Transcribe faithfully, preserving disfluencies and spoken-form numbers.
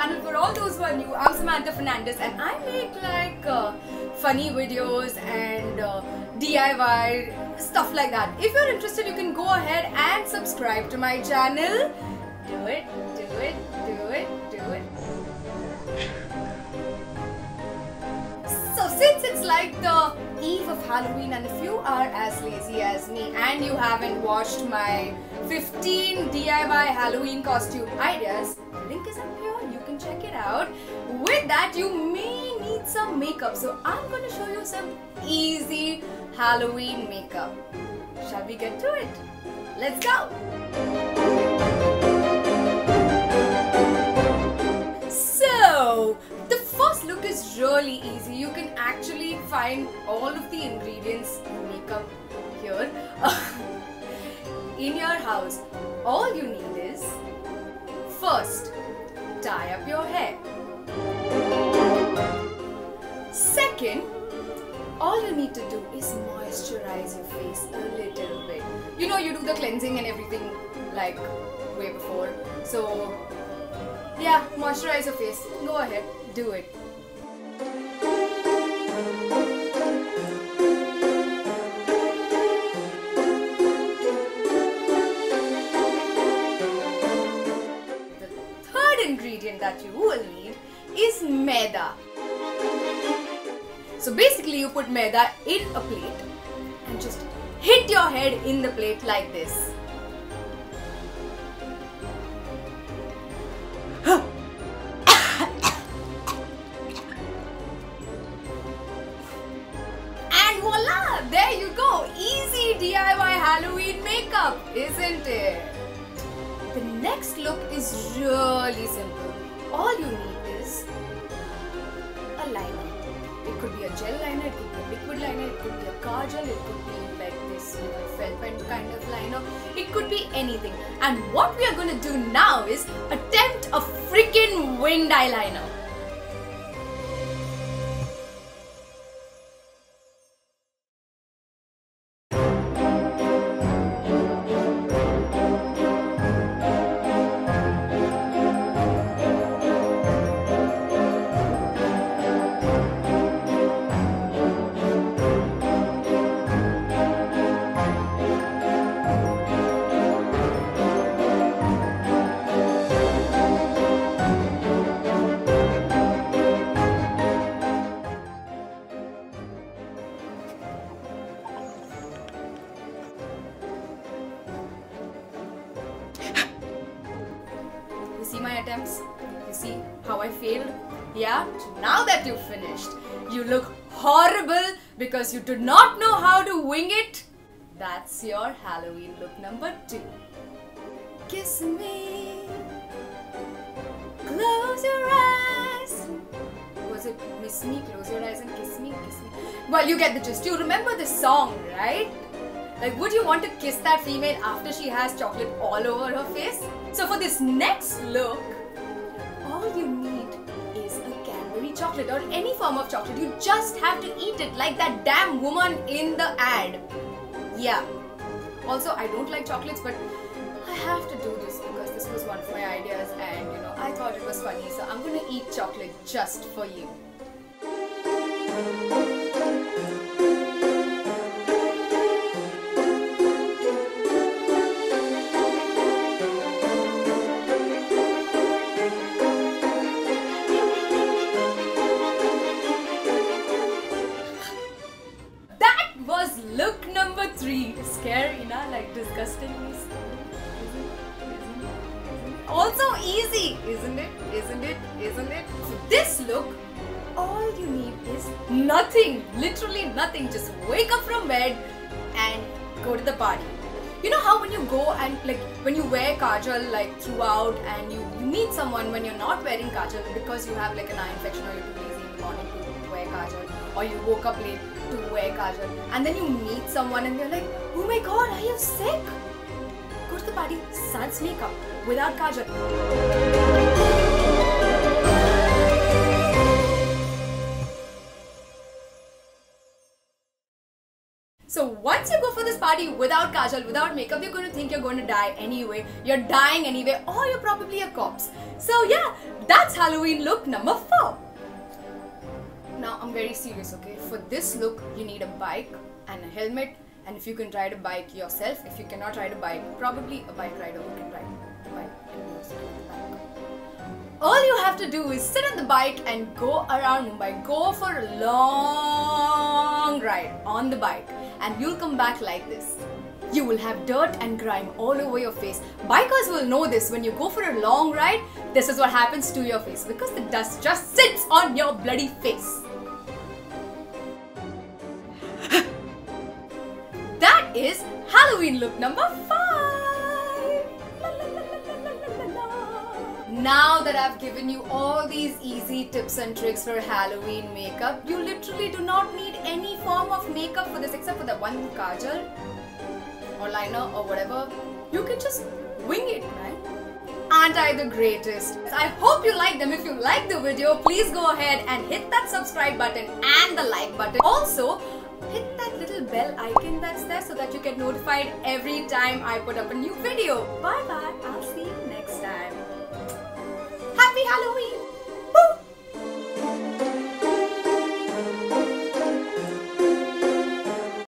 channel. For all those who are new, I'm Samantha Fernandez and I make like uh, funny videos and uh, D I Y stuff like that. If you're interested, you can go ahead and subscribe to my channel. Do it, do it, do it, do it. So since it's like the eve of Halloween and if you are as lazy as me and you haven't watched my fifteen D I Y Halloween costume ideas, the link is up here, you can check it out. With that, you may need some makeup, so I'm going to show you some easy Halloween makeup. Shall we get to it? Let's go! So, the first look is really easy. You can actually find all of the ingredients in makeup here in your house. All you need is, first, tie up your hair. Second, all you need to do is moisturize your face a little bit. You know, you do the cleansing and everything like way before. So, yeah, moisturize your face. Go ahead, do it. The third ingredient that you will need is maida. So basically you put maida in a plate and just hit your head in the plate like this. And voila! There you go! Easy D I Y Halloween makeup, isn't it? The next look is really simple. All you need is a liner. It could be a gel liner, it could be a liquid liner, it could be a kajal, it could be like this little felt pen kind of liner. It could be anything. And what we are going to do now is attempt a freaking winged eyeliner. You see my attempts? You see how I failed? Yeah? Now that you've finished, you look horrible because you did not know how to wing it. That's your Halloween look number two. Kiss me. Close your eyes. Was it miss me? Close your eyes and kiss me? Kiss me. Well, you get the gist. You remember this song, right? Like, would you want to kiss that female after she has chocolate all over her face? So for this next look, all you need is a Cadbury chocolate or any form of chocolate. You just have to eat it like that damn woman in the ad. Yeah. Also, I don't like chocolates, but I have to do this because this was one of my ideas and, you know, I thought it was funny. So I'm going to eat chocolate just for you. Look number three. Scary, na? Like disgustingly scary. Also easy, isn't it? Isn't it? Isn't it? So this look, all you need is nothing. Literally nothing. Just wake up from bed and go to the party. You know how when you go and like when you wear kajal like throughout and you, you meet someone when you're not wearing kajal because you have like an eye infection or you're too lazy in the morning to wear kajal or you woke up late to wear kajal and then you meet someone and they're like, oh my god, are you sick? Go to the party, sans makeup, without kajal. So once you go for this party without kajal, without makeup, you're going to think you're going to die anyway. You're dying anyway, or you're probably a corpse. So yeah, that's Halloween look number four. Now I'm very serious, okay? For this look, you need a bike and a helmet. And if you can ride a bike yourself, if you cannot ride a bike, probably a bike rider who can ride the bike and you sit on the bike. All you have to do is sit on the bike and go around Mumbai. Go for a long ride on the bike and you'll come back like this. You will have dirt and grime all over your face. Bikers will know this. When you go for a long ride, this is what happens to your face because the dust just sits on your bloody face. That is Halloween look number five. La, la, la, la, la, la, la. Now that I've given you all these easy tips and tricks for Halloween makeup, you literally do not need any form of makeup for this except for the one kajal or liner or whatever. You can just wing it, man. Aren't I the greatest? I hope you liked them. If you liked the video, please go ahead and hit that subscribe button and the like button. Also, hit that little bell icon that's there so that you get notified every time I put up a new video. Bye bye. I'll see you next time. Happy Halloween!